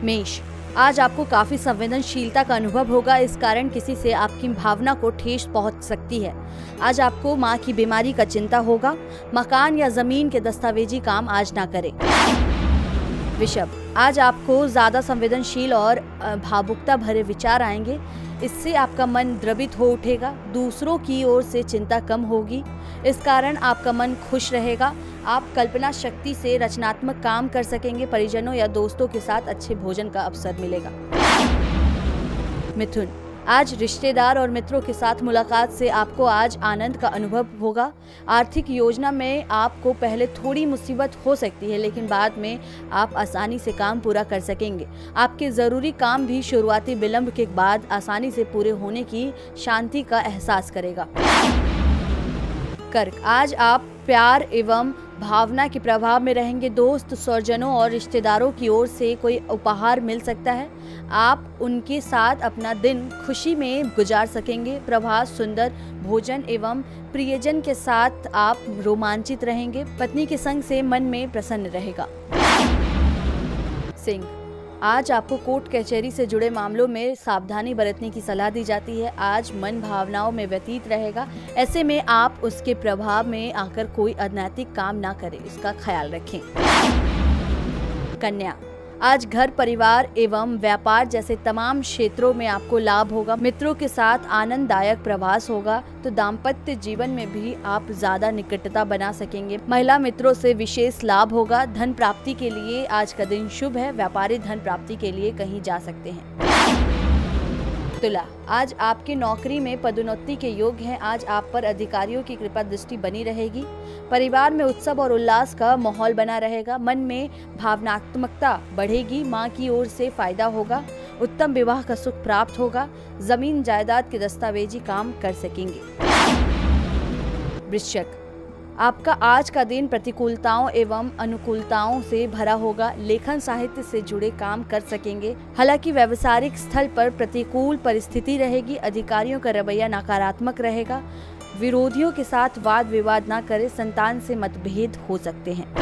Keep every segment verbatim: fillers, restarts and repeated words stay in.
मेष, आज आपको काफी संवेदनशीलता का अनुभव होगा। इस कारण किसी से आपकी भावना को ठेस पहुंच सकती है। आज आपको मां की बीमारी का चिंता होगा। मकान या जमीन के दस्तावेजी काम आज ना करें। वृषभ, आज आपको ज्यादा संवेदनशील और भावुकता भरे विचार आएंगे। इससे आपका मन द्रवित हो उठेगा। दूसरों की ओर से चिंता कम होगी। इस कारण आपका मन खुश रहेगा। आप कल्पना शक्ति से रचनात्मक काम कर सकेंगे। परिजनों या दोस्तों के साथ अच्छे भोजन का अवसर मिलेगा। मिथुन, आज रिश्तेदार और मित्रों के साथ मुलाकात से आपको आज आनंद का अनुभव होगा। आर्थिक योजना में आपको पहले थोड़ी मुसीबत हो सकती है, लेकिन बाद में आप आसानी से काम पूरा कर सकेंगे। आपके ज़रूरी काम भी शुरुआती विलंब के बाद आसानी से पूरे होने की शांति का एहसास करेगा। कर्क, आज आप प्यार एवं भावना के प्रभाव में रहेंगे। दोस्त, स्वजनों और रिश्तेदारों की ओर से कोई उपहार मिल सकता है। आप उनके साथ अपना दिन खुशी में गुजार सकेंगे। प्रभात सुंदर भोजन एवं प्रियजन के साथ आप रोमांचित रहेंगे। पत्नी के संग से मन में प्रसन्न रहेगा। सिंह, आज आपको कोर्ट कचहरी से जुड़े मामलों में सावधानी बरतने की सलाह दी जाती है। आज मन भावनाओं में व्यतीत रहेगा। ऐसे में आप उसके प्रभाव में आकर कोई अनैतिक काम ना करें, इसका ख्याल रखें। कन्या, आज घर परिवार एवं व्यापार जैसे तमाम क्षेत्रों में आपको लाभ होगा। मित्रों के साथ आनंददायक प्रवास होगा, तो दाम्पत्य जीवन में भी आप ज्यादा निकटता बना सकेंगे। महिला मित्रों से विशेष लाभ होगा। धन प्राप्ति के लिए आज का दिन शुभ है। व्यापारी धन प्राप्ति के लिए कहीं जा सकते हैं। तुला, आज आपकी नौकरी में पदोन्नति के योग हैं। आज आप पर अधिकारियों की कृपा दृष्टि बनी रहेगी। परिवार में उत्सव और उल्लास का माहौल बना रहेगा। मन में भावनात्मकता बढ़ेगी। मां की ओर से फायदा होगा। उत्तम विवाह का सुख प्राप्त होगा। जमीन जायदाद के दस्तावेजी काम कर सकेंगे। वृश्चिक, आपका आज का दिन प्रतिकूलताओं एवं अनुकूलताओं से भरा होगा। लेखन साहित्य से जुड़े काम कर सकेंगे। हालांकि व्यावसायिक स्थल पर प्रतिकूल परिस्थिति रहेगी। अधिकारियों का रवैया नकारात्मक रहेगा। विरोधियों के साथ वाद विवाद न करें। संतान से मतभेद हो सकते हैं।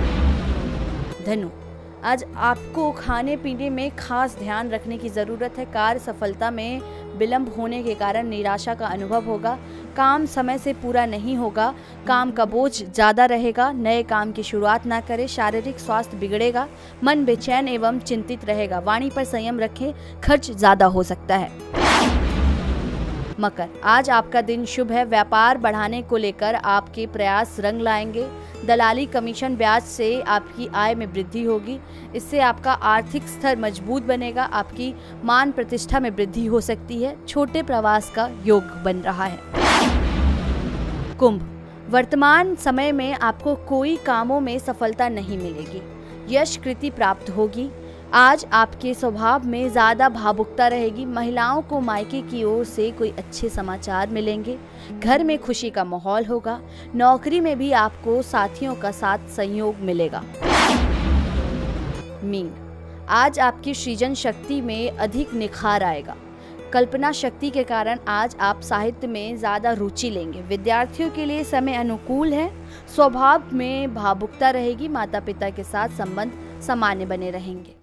धनु, आज आपको खाने पीने में खास ध्यान रखने की जरूरत है। कार्य सफलता में विलंब होने के कारण निराशा का अनुभव होगा। काम समय से पूरा नहीं होगा। काम का बोझ ज्यादा रहेगा। नए काम की शुरुआत ना करें। शारीरिक स्वास्थ्य बिगड़ेगा। मन बेचैन एवं चिंतित रहेगा। वाणी पर संयम रखें, खर्च ज्यादा हो सकता है। मकर, आज आपका दिन शुभ है। व्यापार बढ़ाने को लेकर आपके प्रयास रंग लाएंगे। दलाली कमीशन ब्याज से आपकी आय में वृद्धि होगी। इससे आपका आर्थिक स्तर मजबूत बनेगा। आपकी मान प्रतिष्ठा में वृद्धि हो सकती है। छोटे प्रवास का योग बन रहा है। कुंभ, वर्तमान समय में आपको कोई कामों में सफलता नहीं मिलेगी। यश कृति प्राप्त होगी। आज आपके स्वभाव में ज्यादा भावुकता रहेगी। महिलाओं को मायके की ओर से कोई अच्छे समाचार मिलेंगे। घर में खुशी का माहौल होगा। नौकरी में भी आपको साथियों का साथ सहयोग मिलेगा। मीन, आज आपकी सृजन शक्ति में अधिक निखार आएगा। कल्पना शक्ति के कारण आज आप साहित्य में ज्यादा रुचि लेंगे। विद्यार्थियों के लिए समय अनुकूल है। स्वभाव में भावुकता रहेगी। माता पिता के साथ संबंध सामान्य बने रहेंगे।